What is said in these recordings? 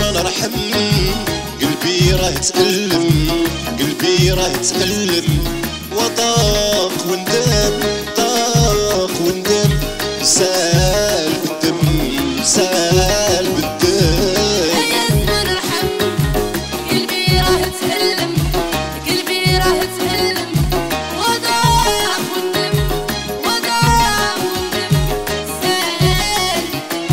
ما نرحم قلبي راه تألم قلبي راه تألم وطاق وندم طاق وندم سال بالدم سال بالدم هيا ما نرحم قلبي راه تألم قلبي راه تألم وضاق وندم وضاق وندم سال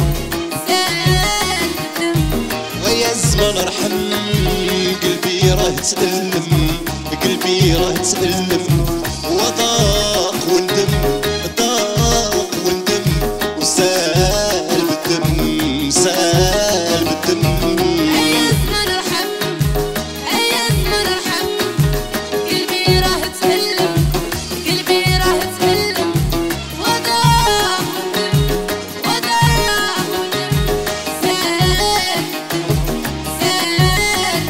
سال بالدم ويا زمان ارحم قلبي راه تألم قلبي راه تألم وضاق وندم ضاق وندم وسال بالدم سال بالدم هيا ما نرحم هيا ما نرحم قلبي راه تألم قلبي راه تألم وضاق وندم وضاق وندم سال سال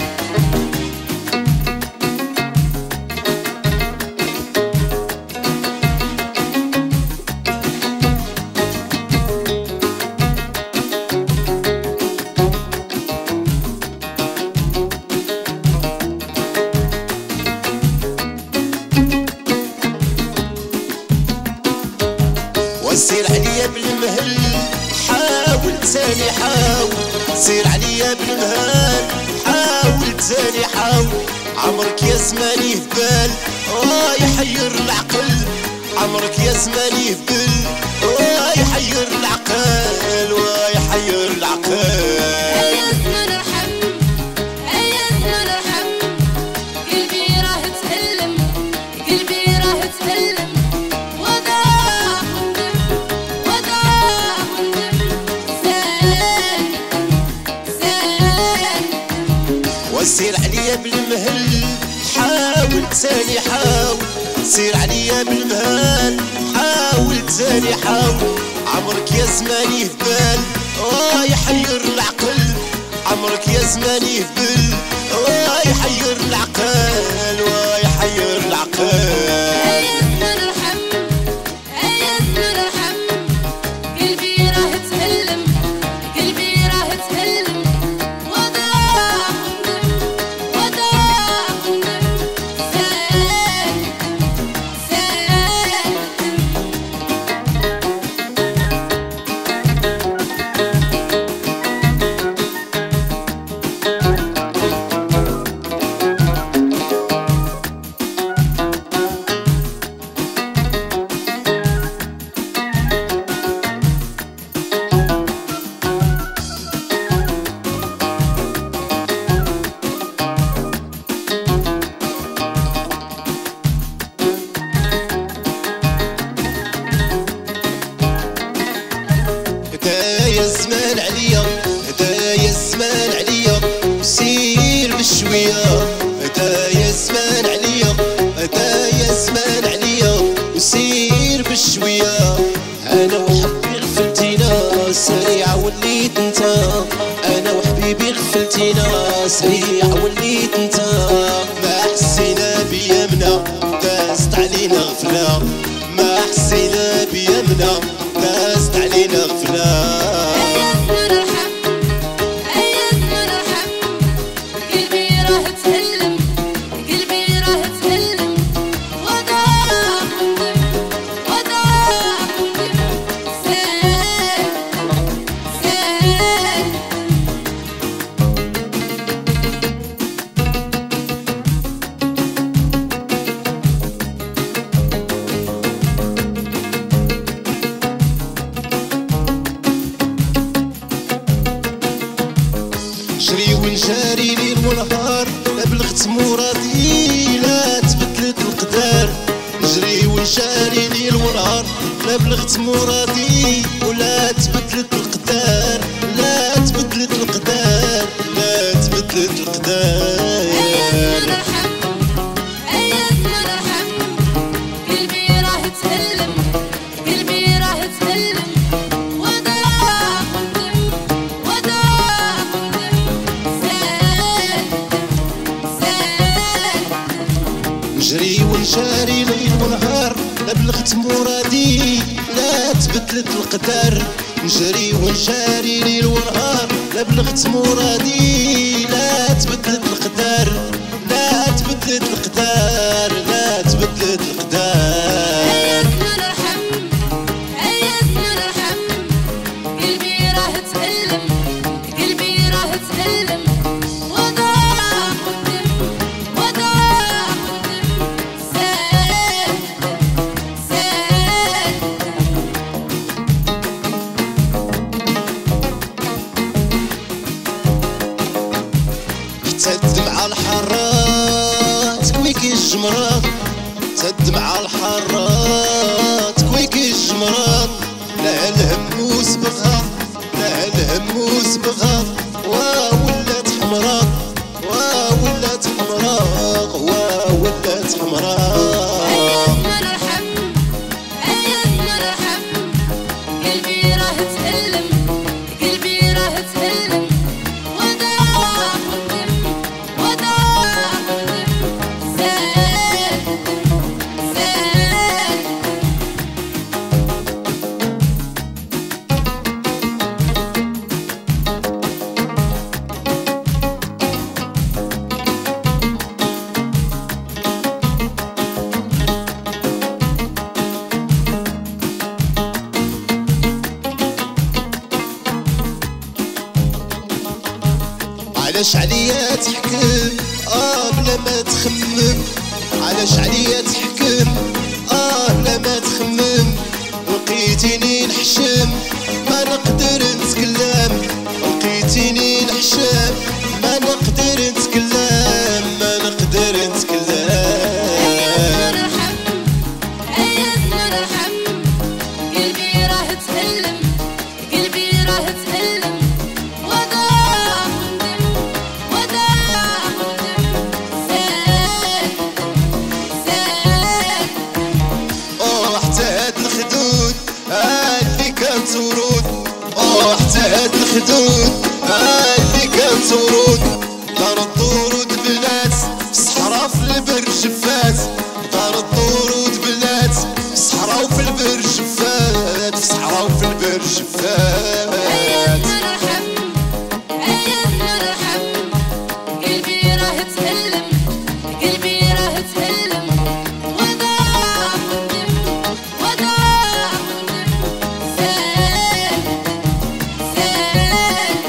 وسير عليا بالمهل حاول تاني حاول سير عليا بالمهل حاول تاني حاول عمرك يا زماني في بال يحير العقل عمرك يا زماني في بال يحير العقل ويحير العقل هيا ما نرحم هيا ما نرحم قلبي راه تألم قلبي راه تألم وضاق وندم وضاق وندم سال سال وسير عليا بالمهل حاول تاني حاول سير عليا بالمهل حاول تاني حاول عمرك يا زماني في بال يحير العقل عمرك يا زماني في بال يحير العقل ويحير العقل هيا ما نرحم هيا ما نرحم قلبي راه تألم قلبي راه تألم وضاق وندم وضاق وندم سال سال هدايا الزمان عليا هدايا الزمان عليا سير بشوية هدايا الزمان عليا هدايا الزمان عليا وسير بشوية انا وحبي غفلتينا سريع وليت انت انا وحبيبي غفلتينا سريع وليت انت ما حسينا بيامنا دازت علينا غفلة ما حسينا بيامنا دازت علينا غفلة هيا ما نرحم هيا ما نرحم قلبي راه تألم قلبي راه تألم وضاق وندم وضاق وندم سال سال جري ونجاري ليل ونهار لا بلغت مرادي لا تبدلت القدار نجري ونجاري ليل ونهار لا بلغت مرادي ولا تبدلت القدار لا تبدلت القدار لا تبدلت القدار هيا ما نرحم هيا ما نرحم قلبي راه تألم قلبي راه تألم وضاق وندم وضاق وندم سال سال نجري ونجاري ليل ونهار لا بلغت مرادي لا تبدلت القدر نجري ونجاري ليل ونهار لا بلغت مرادي لا تبدلت القدر لا تبدلت القدر لا تبدلت القدر هيا اسمع الرحم هيا اسمع الرحم قلبي راه تألم قلبي راه تألم وضاع والدم وضاع والدم سال سال حتى الدمعة الحارات كويكي الجمرات حتى الدمعة الحارات كويكي الجمرات لا الهم وسبغها لا الهم وسبغها ولات حمراء ولات حمراء ولات حمراء هيا اسمع الرحم هيا اسمع الرحم قلبي راه تألم قلبي راه تألم وضاع والدم وضاع والدم زاد زاد علاش عليا تحكم بلا ما تخمم علاش عليا تحكم بلا ما تخمم لقيتيني نحشم ما نقدر نتكلم لقيتيني نحشم ما نقدر نتكلم ما نقدر نتكلم هيا اسمع الرحم هيا اسمع الرحم قلبي راه تألم قلبي راه تألم وضاع والدم وضاع والدم زاد زاد حتى هاد الخدود اللي كانت ورود حتى هاد الخدود اللي كانت ورود دارت ورود بلات في الصحراء في البر جفات دارت ورود بلات في الصحراء وفي البر جفات في الصحراء وفي البر جفات هيا اسمع الرحم هيا اسمع الرحم قلبي راه تألم قلبي راه تألم وضاع والدم وضاع والدم زاد زاد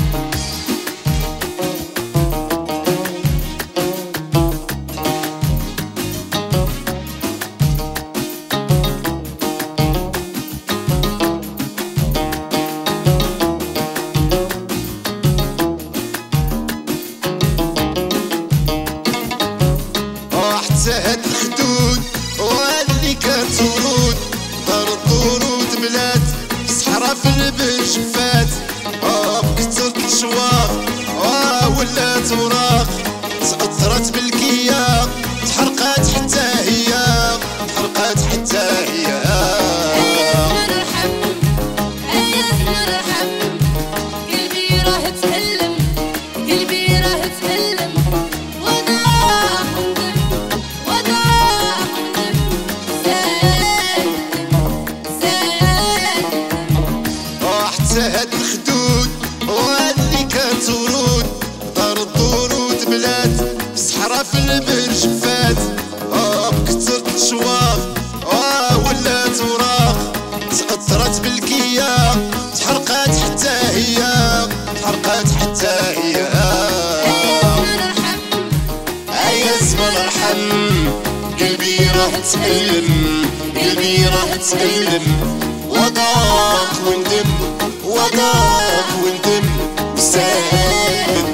حتى هاد الخدود واللي كانت ورود دارت ورود بلات في الصحراء في البر جفات بكثرة الشواق ولات وراق تأثرت بالكياق تحرقات حتى هي تحرقات حتى هي هيا اسمع الرحم هيا اسمع الرحم قلبي راه تألم قلبي راه تألم وضاع والدم وضاع والدم زاد زاد حتى هاد الخدود واللي كانت ورود دارت ورود بلات في الصحراء في البر جفات بكثرة الشواق ولات وراق تأثرت بالكياق تحرقات حتى هي تحرقات حتى هي هيا اسمع الرحم هيا اسمع الرحم قلبي راه تألم قلبي راه تألم وضاق وندم وضاق وندم وسال